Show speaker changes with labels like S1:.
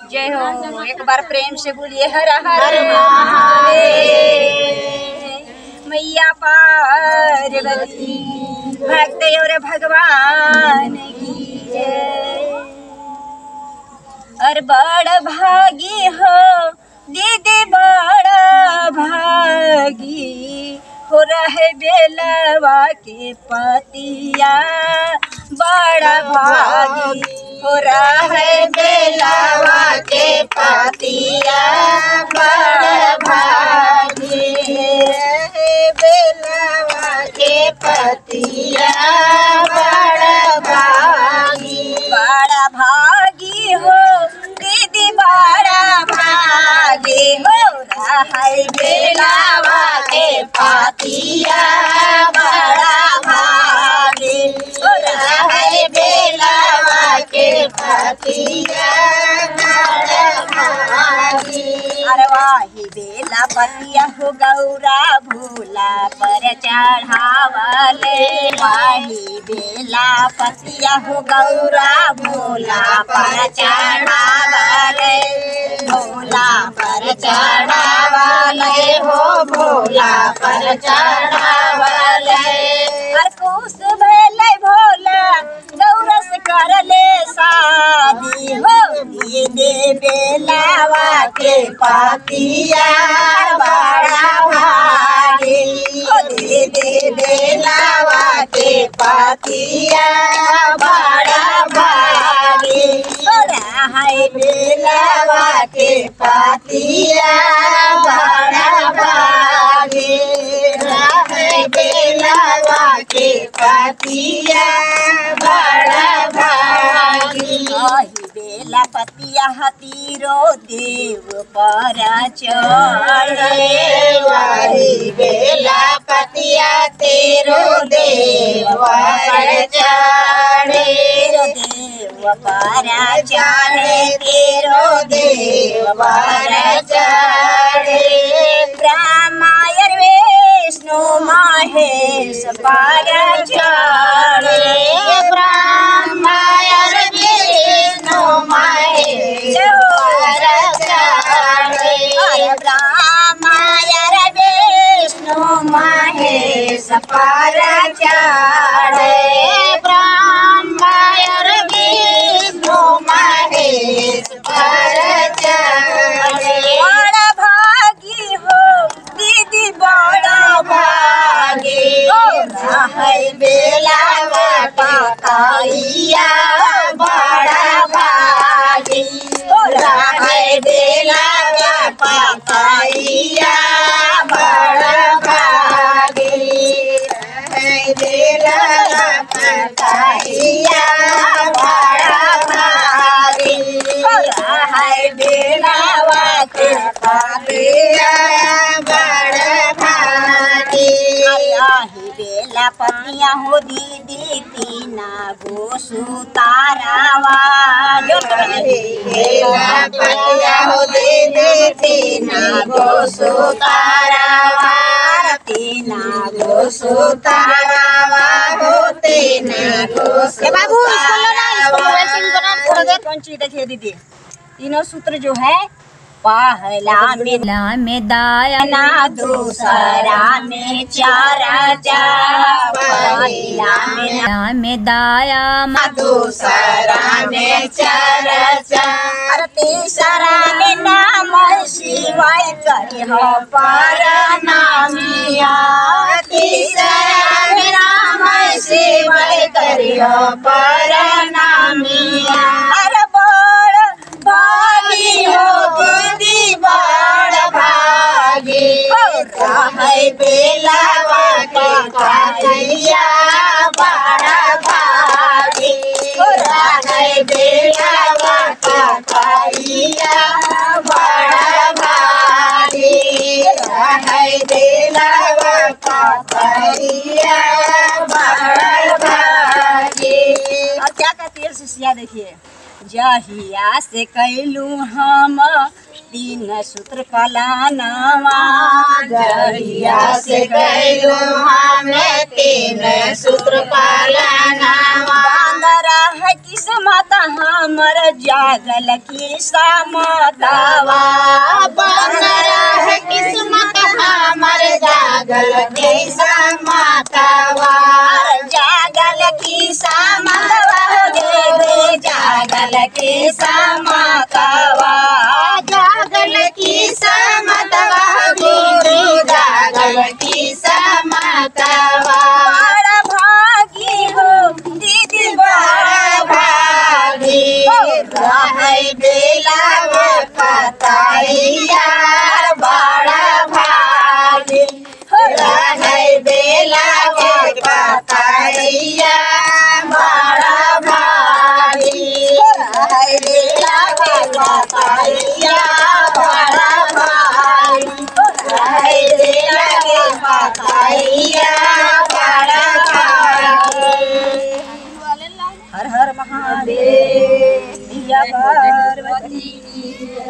S1: जय हो। एक बार प्रेम से बोलिए हर हर महादेव। मैया पार्वती भक्त और भगवान की जय। और बड़ भागी हो दीदी बड़ा भागी हो रहे बेलवा के पतिया। बड़ा भागी हो रहे बेलवा के पतिया। बड़ा भागी बेलवा के पतिया। बड़ा भागी हो दीदी बड़ा भागी हो रहे बेलवा के पतिया। बड़ा भागी हो रहे बेलवा के पतिया। बड़ा भागी अरे वाही बेला पतिया हो गौरा भूला पर चढ़ावले। वाही बेला पतिया हो गौरा भूला पर चढ़ावले। भोला पर चढ़ावले हो भोला पर चढ़ावले। हर कुछ भेले भोला गौरा से कर ले शादी हो। दे बेलावा के पतिया। बड़ा भागी हो दे बेलावा के पतिया। बड़ा भागी हो रहे बेलावा के पतिया। बड़ा भागी रहे बेलावा के पतिया। बड़ा भागी बेला पतिया हतीरो देव पर चढ़े। वाही बेला पतिया तेरो देव पर चढ़े। देव पर चढ़े तेरो देव पर चढ़े। ब्रह्मायर विष्णु महेश पर चढ़े। ब्रह्मायर विष्णु महेश पर चढ़े। ब्रह्मायर विष्णु महेश पर चढ़े। ब्रह्मायर विष्णु महेश पर चढ़े। बड़ा भागी हो दीदी बड़ा भागी हो रहे बेलावा पतिया। बड़ा भागी हो रहे बेलावा पतिया। बड़ा भागी रहे बेलावा पतिया। बड़ा भागी हो रहे बेलावा के पतिया। बड़ा भागी आही बेला पतिया हो दीदी तीना गो सुतारावा। बेला पतिया हो दीदी तीना गो सुतारावा। तीना गो सुतारावा हो तीना गो कौन चीज देखिए दीदी। तीनों सूत्र जो है पहला में दाया दूसरा में चारा। पहला में दाया दूसरा में चारा। तीसरा में नाम शिवाय करी हो पर नामिया। तीसरा में नाम शिवाय करी हो पर नामिया। अरे बड़ भागी हो दीदी बड़ भागी हो रहे बेलावा के पतिया। बड़ा भागी हो रहे बेलावा के पतिया। बड़ा भागी रहे बेलावा के पतिया। बड़ा भागी और क्या कहती है शिष्या देखिए। जहिया से कैलू हम तीन सूत्र पालनवा
S2: जहिया से गइलो हमें तीन सूत्र पालनवा
S1: बांदरा है किस्मत हमर जागल किस्मतवा
S2: बांदरा है किस्मत हमर जागल किस्मतवा
S1: जागल किस्मतवा गे जागल किस्मतवा
S2: जागल किस्मतवा गे जागल किस्मतवा
S1: बड़ा भागी हो दीदी बड़ा
S2: भागी रहै बेलावा पताइया बड़ा भागी रहै बेलावा पताइया बड़ा भागी रहै बेलावा पताइया बड़ा भागी रहै बेलावा पताइया बड़ा भागी।
S1: हर हर महादेव दिया पार्वती